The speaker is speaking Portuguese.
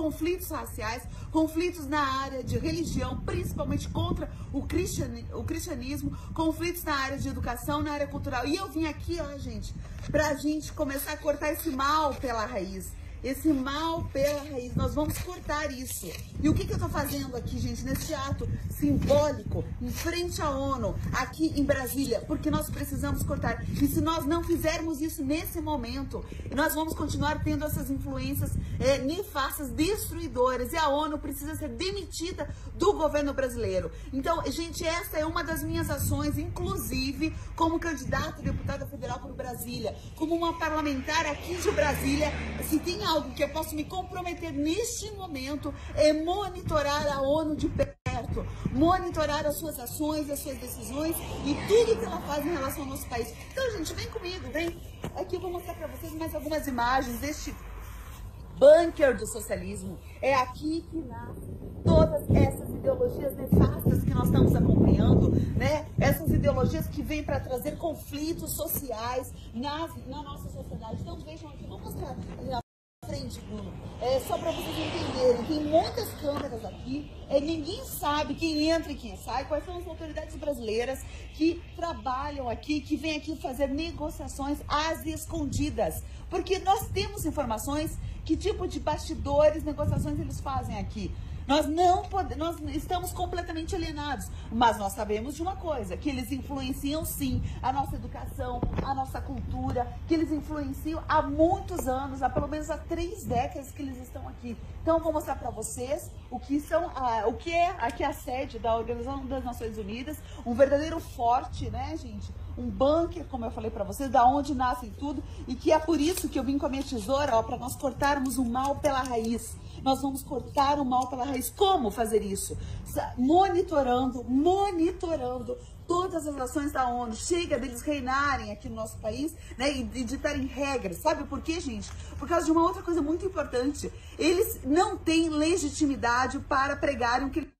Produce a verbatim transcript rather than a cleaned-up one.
conflitos raciais, conflitos na área de religião, principalmente contra o, cristiani o cristianismo, conflitos na área de educação, na área cultural. E eu vim aqui, ó, gente, pra gente começar a cortar esse mal pela raiz. Esse mal pela raiz, nós vamos cortar isso. E o que, que eu tô fazendo aqui, gente, nesse ato simbólico, em frente à ONU, aqui em Brasília? Porque nós precisamos cortar. E se nós não fizermos isso nesse momento, nós vamos continuar tendo essas influências é, nefastas, destruidoras. E a ONU precisa ser demitida do governo brasileiro. Então, gente, essa é uma das minhas ações, inclusive como candidata a deputada federal por Brasília, como uma parlamentar aqui de Brasília. Se tem algo que eu posso me comprometer neste momento é monitorar a ONU de perto, monitorar as suas ações, as suas decisões e tudo que ela faz em relação ao nosso país. Então, gente, vem comigo, vem. Aqui eu vou mostrar para vocês mais algumas imagens deste bunker do socialismo. É aqui que nascem todas essas ideologias nefastas que nós estamos acompanhando, né? Essas ideologias que vêm para trazer conflitos sociais na, na nossa sociedade. Então, vejam aqui, vou mostrar frente, Bruno. É só para vocês entenderem, tem muitas câmeras aqui, é, ninguém sabe quem entra e quem sai, quais são as autoridades brasileiras que trabalham aqui, que vêm aqui fazer negociações às escondidas, porque nós temos informações que tipo de bastidores, negociações eles fazem aqui. Nós não podemos, nós estamos completamente alienados, mas nós sabemos de uma coisa, que eles influenciam sim a nossa educação, a nossa cultura, que eles influenciam há muitos anos, há pelo menos há três décadas que eles estão aqui. Então eu vou mostrar para vocês o que são, a, o que é aqui a sede da Organização das Nações Unidas, um verdadeiro forte, né, gente? Um bunker, como eu falei para vocês, da onde nascem tudo, e que é por isso que eu vim com a minha tesoura, ó, para nós cortarmos o mal pela raiz. Nós vamos cortar o mal pela raiz. Como fazer isso? Monitorando, monitorando todas as ações da ONU. Chega deles reinarem aqui no nosso país, né, e ditarem regras. Sabe por quê, gente? Por causa de uma outra coisa muito importante. Eles não têm legitimidade para pregarem o que